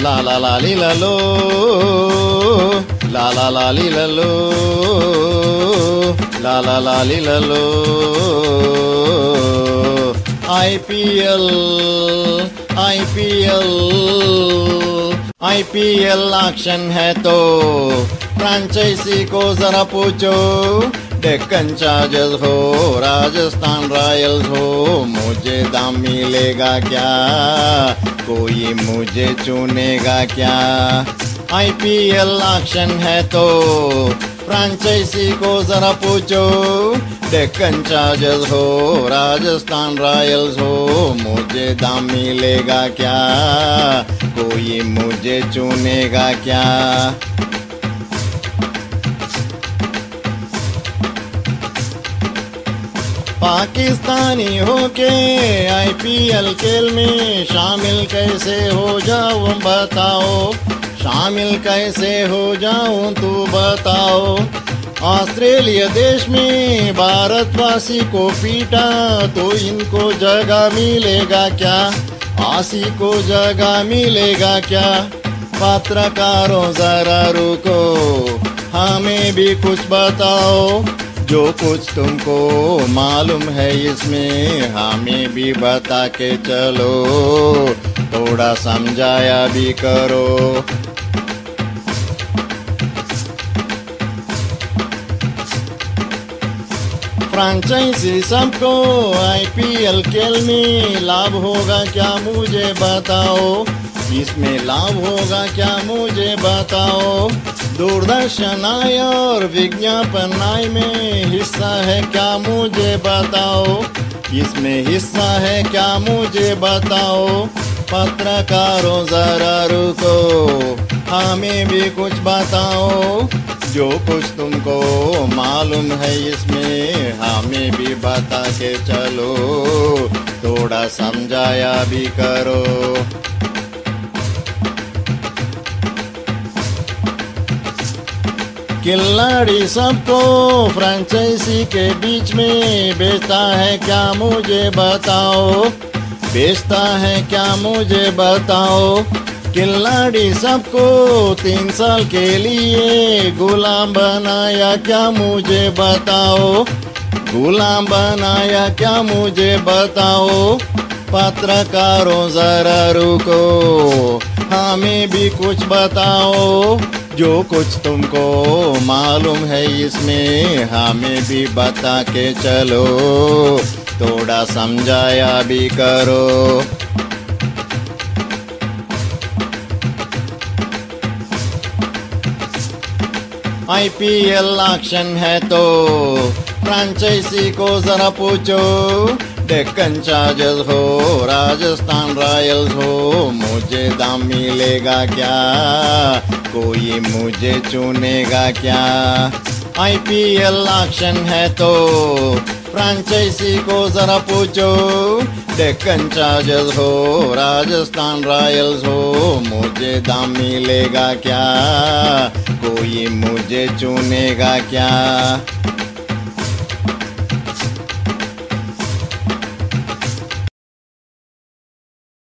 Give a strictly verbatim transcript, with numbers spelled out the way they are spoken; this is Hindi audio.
La la la li la lo, la la la li la lo, la la la li la lo. I P L, I P L, I P L auction है तो फ्रेंचाइजी को जरा पूछो। डेक्कन चार्जर्स हो, राजस्थान रॉयल्स हो, मुझे दाम मिलेगा क्या? कोई मुझे चुनेगा क्या? I P L ऑक्शन है तो फ्रेंचाइजी को जरा पूछो। डेक्कन चार्जर्स हो, राजस्थान रॉयल्स हो, मुझे दाम मिलेगा क्या? कोई मुझे चुनेगा क्या? पाकिस्तानी होके I P L खेल में शामिल कैसे हो जाऊं बताओ, शामिल कैसे हो जाऊं तू बताओ। ऑस्ट्रेलिया देश में भारतवासी को पीटा तो इनको जगह मिलेगा क्या? आसी को जगह मिलेगा क्या? पत्रकारों जरा रुको, हमें भी कुछ बताओ। जो कुछ तुमको मालूम है इसमें हमें भी बता के चलो, थोड़ा समझाया भी करो। फ्रेंचाइजी सबको I P L खेल में लाभ होगा क्या मुझे बताओ, इसमें लाभ होगा क्या मुझे बताओ। दूरदर्शन आय और विज्ञापन आय में हिस्सा है क्या मुझे बताओ, इसमें हिस्सा है क्या मुझे बताओ। पत्रकारों जरा रुको, हमें भी कुछ बताओ। जो कुछ तुमको मालूम है इसमें हमें भी बता के चलो, थोड़ा समझाया भी करो। खिलाड़ी सबको फ्रेंचाइजी के बीच में बेचता है क्या मुझे बताओ, बेचता है क्या मुझे बताओ। खिलाड़ी सबको तीन साल के लिए गुलाम बनाया क्या मुझे बताओ, गुलाम बनाया क्या मुझे बताओ। पत्रकारों जरा रुको, हमें भी कुछ बताओ। जो कुछ तुमको मालूम है इसमें हमें भी बता के चलो, थोड़ा समझाया भी करो। I P L ऑक्शन है तो फ्रेंचाइजी को जरा पूछो। डेक्कन चार्जर्स हो, राजस्थान रॉयल्स हो, मुझे दाम मिलेगा क्या? कोई मुझे चुनेगा क्या? I P L ऑक्शन है तो फ्रेंचाइजी को जरा पूछो। डेक्कन चार्जर्स हो, राजस्थान रॉयल्स हो, मुझे दाम मिलेगा क्या? कोई मुझे चुनेगा क्या?